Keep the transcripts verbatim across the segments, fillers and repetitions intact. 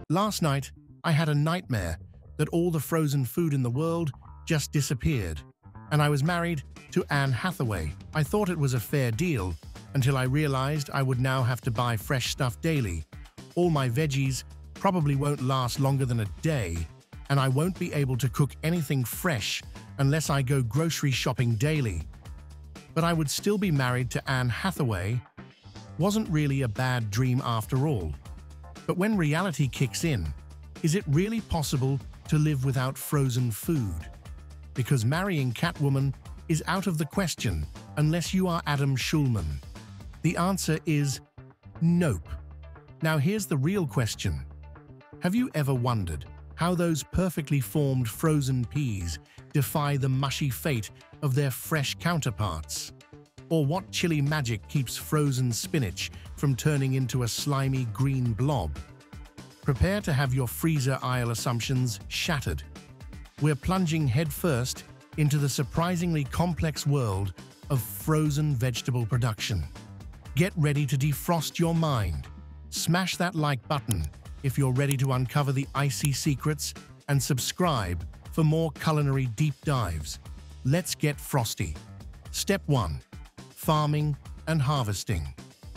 Last night, I had a nightmare that all the frozen food in the world just disappeared, and I was married to Anne Hathaway. I thought it was a fair deal until I realized I would now have to buy fresh stuff daily. All my veggies probably won't last longer than a day, and I won't be able to cook anything fresh unless I go grocery shopping daily. But I would still be married to Anne Hathaway. Wasn't really a bad dream after all. But when reality kicks in, is it really possible to live without frozen food? Because marrying Catwoman is out of the question unless you are Adam Schulman. The answer is nope. Now here's the real question. Have you ever wondered how those perfectly formed frozen peas defy the mushy fate of their fresh counterparts? Or what chilly magic keeps frozen spinach from turning into a slimy green blob? Prepare to have your freezer aisle assumptions shattered. We're plunging headfirst into the surprisingly complex world of frozen vegetable production. Get ready to defrost your mind. Smash that like button if you're ready to uncover the icy secrets, and subscribe for more culinary deep dives. Let's get frosty. Step one. Farming and harvesting.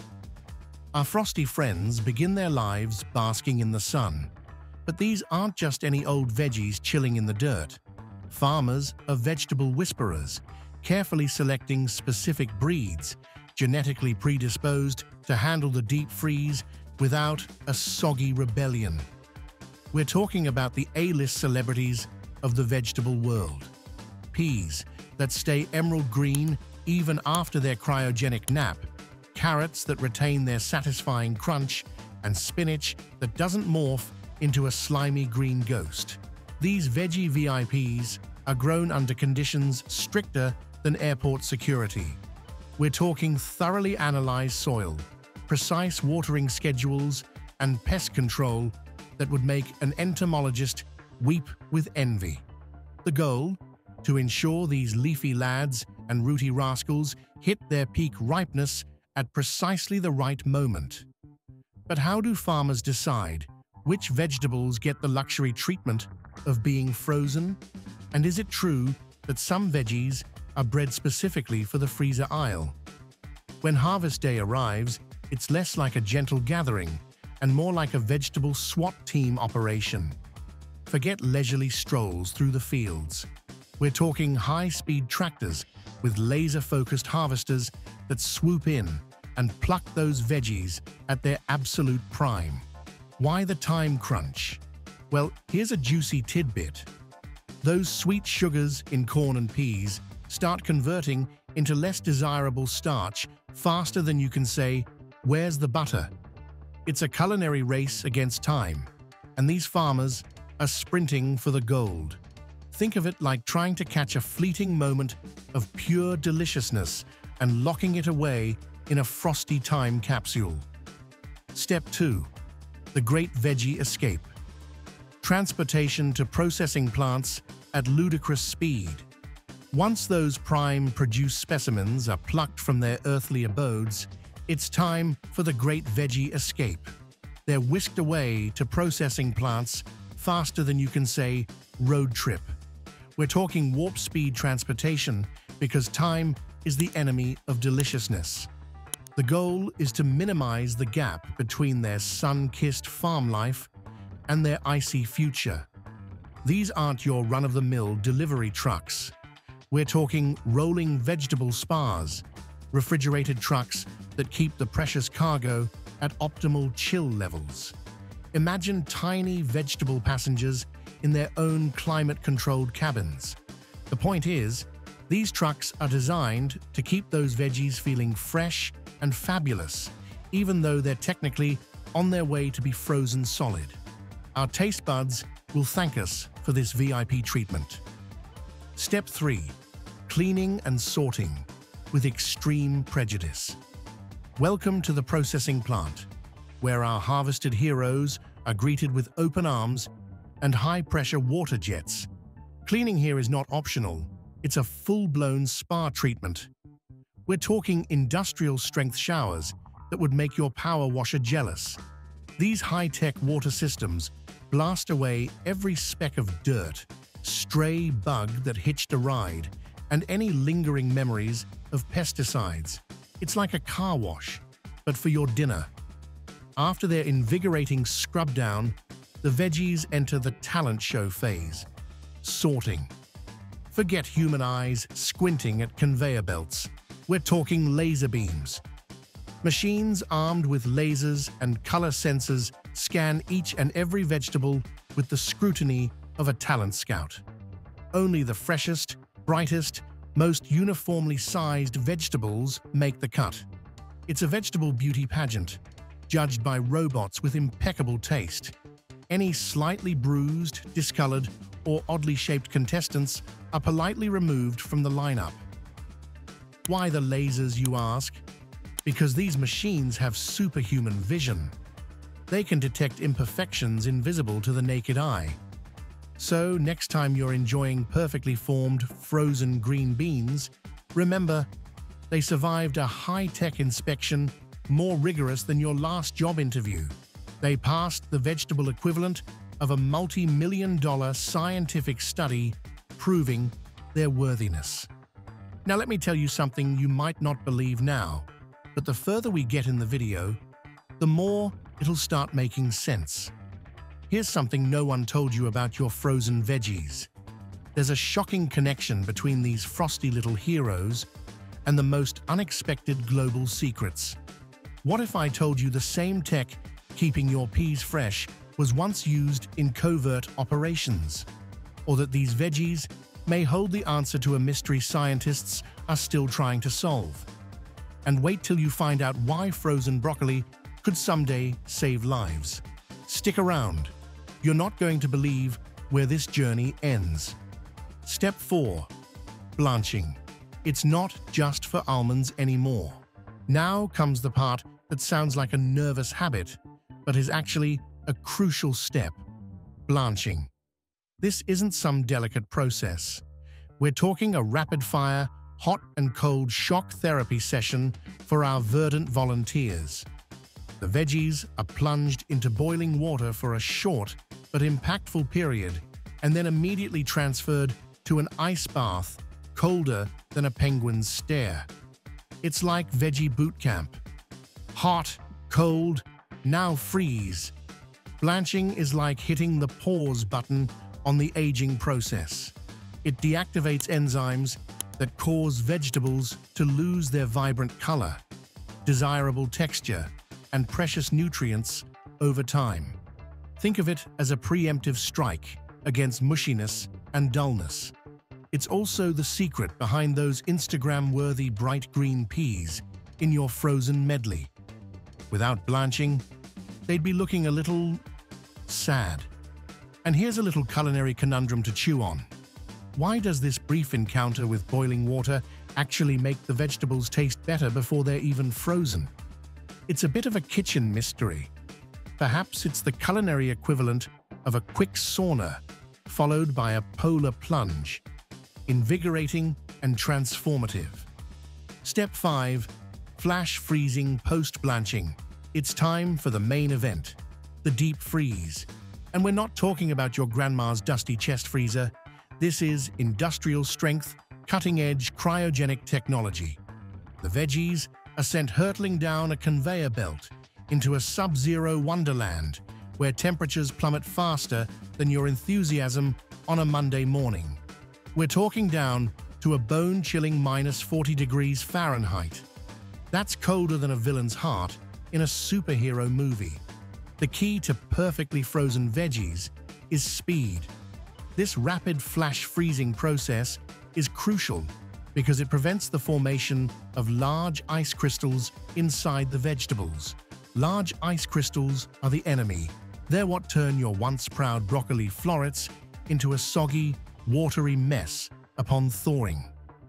Our frosty friends begin their lives basking in the sun. But these aren't just any old veggies chilling in the dirt. Farmers are vegetable whisperers, carefully selecting specific breeds, genetically predisposed to handle the deep freeze without a soggy rebellion. We're talking about the A-list celebrities of the vegetable world. Peas that stay emerald green even after their cryogenic nap, carrots that retain their satisfying crunch, and spinach that doesn't morph into a slimy green ghost. These veggie V I Ps are grown under conditions stricter than airport security. We're talking thoroughly analyzed soil, precise watering schedules, and pest control that would make an entomologist weep with envy. The goal? To ensure these leafy lads and rooty rascals hit their peak ripeness at precisely the right moment. But how do farmers decide which vegetables get the luxury treatment of being frozen? And is it true that some veggies are bred specifically for the freezer aisle? When harvest day arrives, it's less like a gentle gathering and more like a vegetable SWAT team operation. Forget leisurely strolls through the fields. We're talking high-speed tractors with laser-focused harvesters that swoop in and pluck those veggies at their absolute prime. Why the time crunch? Well, here's a juicy tidbit. Those sweet sugars in corn and peas start converting into less desirable starch faster than you can say, "Where's the butter?" It's a culinary race against time, and these farmers are sprinting for the gold. Think of it like trying to catch a fleeting moment of pure deliciousness and locking it away in a frosty time capsule. Step two. The Great Veggie Escape. Transportation to processing plants at ludicrous speed. Once those prime produce specimens are plucked from their earthly abodes, it's time for the Great Veggie Escape. They're whisked away to processing plants faster than you can say road trip. We're talking warp speed transportation because time is the enemy of deliciousness. The goal is to minimize the gap between their sun-kissed farm life and their icy future. These aren't your run-of-the-mill delivery trucks. We're talking rolling vegetable spas, refrigerated trucks that keep the precious cargo at optimal chill levels. Imagine tiny vegetable passengers in their own climate-controlled cabins. The point is, these trucks are designed to keep those veggies feeling fresh and fabulous, even though they're technically on their way to be frozen solid. Our taste buds will thank us for this V I P treatment. Step three. Cleaning and sorting with extreme prejudice. Welcome to the processing plant, where our harvested heroes are greeted with open arms and high-pressure water jets. Cleaning here is not optional. It's a full-blown spa treatment. We're talking industrial-strength showers that would make your power washer jealous. These high-tech water systems blast away every speck of dirt, stray bug that hitched a ride, and any lingering memories of pesticides. It's like a car wash, but for your dinner. After their invigorating scrub down, the veggies enter the talent show phase, sorting. Forget human eyes squinting at conveyor belts. We're talking laser beams. Machines armed with lasers and color sensors scan each and every vegetable with the scrutiny of a talent scout. Only the freshest, brightest, most uniformly sized vegetables make the cut. It's a vegetable beauty pageant, judged by robots with impeccable taste. Any slightly bruised, discolored, or oddly shaped contestants are politely removed from the lineup. Why the lasers, you ask? Because these machines have superhuman vision. They can detect imperfections invisible to the naked eye. So, next time you're enjoying perfectly formed, frozen green beans, remember, they survived a high-tech inspection more rigorous than your last job interview. They passed the vegetable equivalent of a multi-million dollar scientific study proving their worthiness. Now let me tell you something you might not believe now, but the further we get in the video, the more it'll start making sense. Here's something no one told you about your frozen veggies. There's a shocking connection between these frosty little heroes and the most unexpected global secrets. What if I told you the same tech keeping your peas fresh was once used in covert operations? Or that these veggies may hold the answer to a mystery scientists are still trying to solve? And wait till you find out why frozen broccoli could someday save lives. Stick around. You're not going to believe where this journey ends. Step four. Blanching. It's not just for almonds anymore. Now comes the part that sounds like a nervous habit, but is actually a crucial step. Blanching. This isn't some delicate process. We're talking a rapid-fire, hot and cold shock therapy session for our verdant volunteers. The veggies are plunged into boiling water for a short but impactful period, and then immediately transferred to an ice bath colder than a penguin's stare. It's like veggie boot camp. Hot, cold, now freeze. Blanching is like hitting the pause button on the aging process. It deactivates enzymes that cause vegetables to lose their vibrant color, desirable texture, and precious nutrients over time. Think of it as a preemptive strike against mushiness and dullness. It's also the secret behind those Instagram-worthy bright green peas in your frozen medley. Without blanching, they'd be looking a little sad. And here's a little culinary conundrum to chew on. Why does this brief encounter with boiling water actually make the vegetables taste better before they're even frozen? It's a bit of a kitchen mystery. Perhaps it's the culinary equivalent of a quick sauna, followed by a polar plunge. Invigorating and transformative. Step five. Flash freezing post-blanching. It's time for the main event, the deep freeze. And we're not talking about your grandma's dusty chest freezer. This is industrial-strength, cutting-edge cryogenic technology. The veggies are sent hurtling down a conveyor belt into a sub-zero wonderland where temperatures plummet faster than your enthusiasm on a Monday morning. We're talking down to a bone-chilling minus forty degrees Fahrenheit. That's colder than a villain's heart in a superhero movie. The key to perfectly frozen veggies is speed. This rapid flash freezing process is crucial because it prevents the formation of large ice crystals inside the vegetables. Large ice crystals are the enemy. They're what turn your once proud broccoli florets into a soggy, watery mess upon thawing.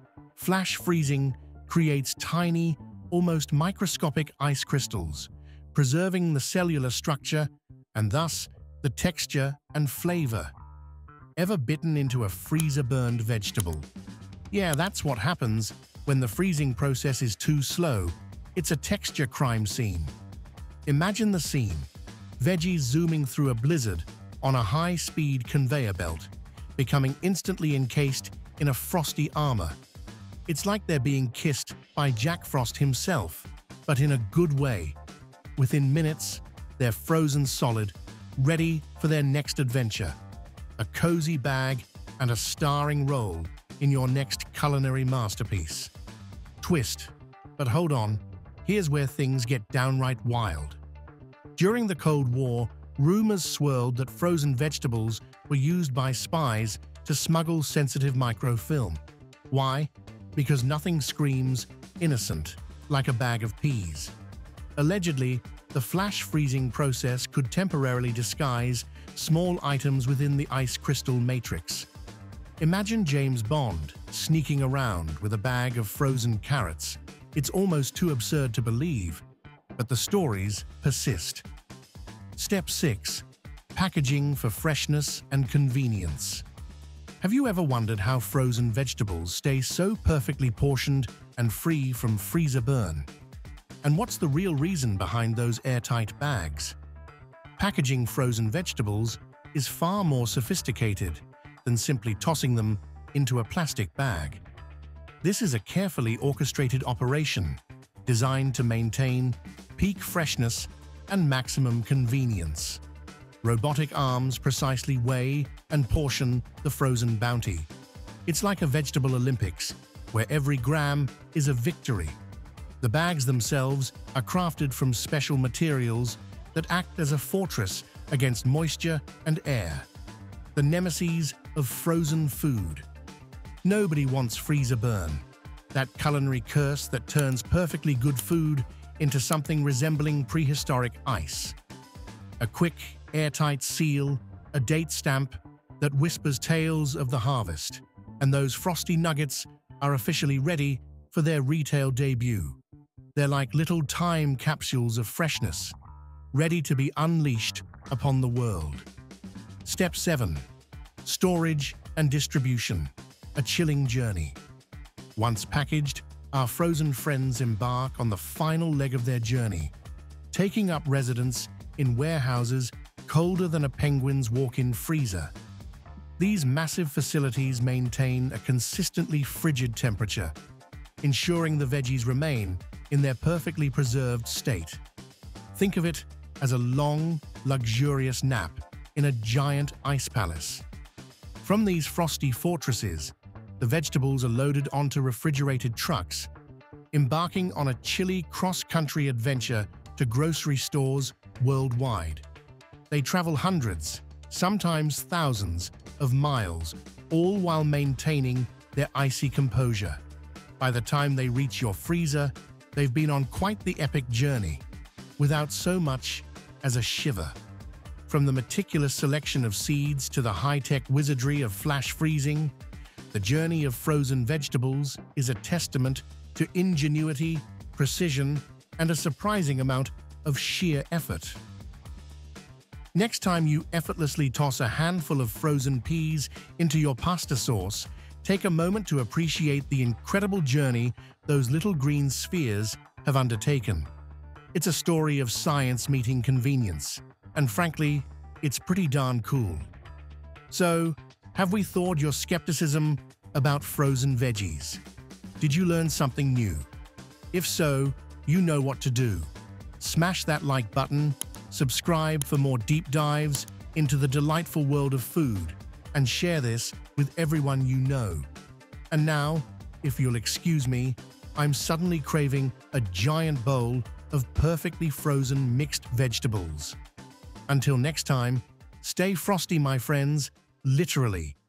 Flash freezing creates tiny, almost microscopic ice crystals, preserving the cellular structure and thus the texture and flavor. Ever bitten into a freezer-burned vegetable? Yeah, that's what happens when the freezing process is too slow. It's a texture crime scene. Imagine the scene. Veggies zooming through a blizzard, on a high-speed conveyor belt, becoming instantly encased in a frosty armor. It's like they're being kissed by Jack Frost himself, but in a good way. Within minutes, they're frozen solid, ready for their next adventure. A cozy bag and a starring role in your next culinary masterpiece. Twist. But hold on, here's where things get downright wild. During the Cold War, rumors swirled that frozen vegetables were used by spies to smuggle sensitive microfilm. Why? Because nothing screams innocent like a bag of peas. Allegedly, the flash freezing process could temporarily disguise small items within the ice crystal matrix. Imagine James Bond sneaking around with a bag of frozen carrots. It's almost too absurd to believe, but the stories persist. Step six. Packaging for freshness and convenience. Have you ever wondered how frozen vegetables stay so perfectly portioned and free from freezer burn? And what's the real reason behind those airtight bags? Packaging frozen vegetables is far more sophisticated than simply tossing them into a plastic bag. This is a carefully orchestrated operation designed to maintain peak freshness and maximum convenience. Robotic arms precisely weigh and portion the frozen bounty. It's like a vegetable Olympics, where every gram is a victory. The bags themselves are crafted from special materials that act as a fortress against moisture and air. The nemesis of frozen food. Nobody wants freezer burn, that culinary curse that turns perfectly good food into something resembling prehistoric ice. A quick, airtight seal, a date stamp that whispers tales of the harvest, and those frosty nuggets are officially ready for their retail debut. They're like little time capsules of freshness, ready to be unleashed upon the world. Step seven. Storage and distribution. A chilling journey. Once packaged, our frozen friends embark on the final leg of their journey, taking up residence in warehouses colder than a penguin's walk-in freezer. These massive facilities maintain a consistently frigid temperature, ensuring the veggies remain in their perfectly preserved state. Think of it as a long, luxurious nap in a giant ice palace. From these frosty fortresses, the vegetables are loaded onto refrigerated trucks, embarking on a chilly cross-country adventure to grocery stores worldwide. They travel hundreds, sometimes thousands, of miles, all while maintaining their icy composure. By the time they reach your freezer, they've been on quite the epic journey, without so much as a shiver. From the meticulous selection of seeds to the high-tech wizardry of flash freezing, the journey of frozen vegetables is a testament to ingenuity, precision, and a surprising amount of sheer effort. Next time you effortlessly toss a handful of frozen peas into your pasta sauce, take a moment to appreciate the incredible journey those little green spheres have undertaken. It's a story of science meeting convenience, and frankly, it's pretty darn cool. So, have we thawed your skepticism about frozen veggies? Did you learn something new? If so, you know what to do. Smash that like button, subscribe for more deep dives into the delightful world of food, and share this with everyone you know. And now, if you'll excuse me, I'm suddenly craving a giant bowl of perfectly frozen mixed vegetables. Until next time, stay frosty, my friends, literally.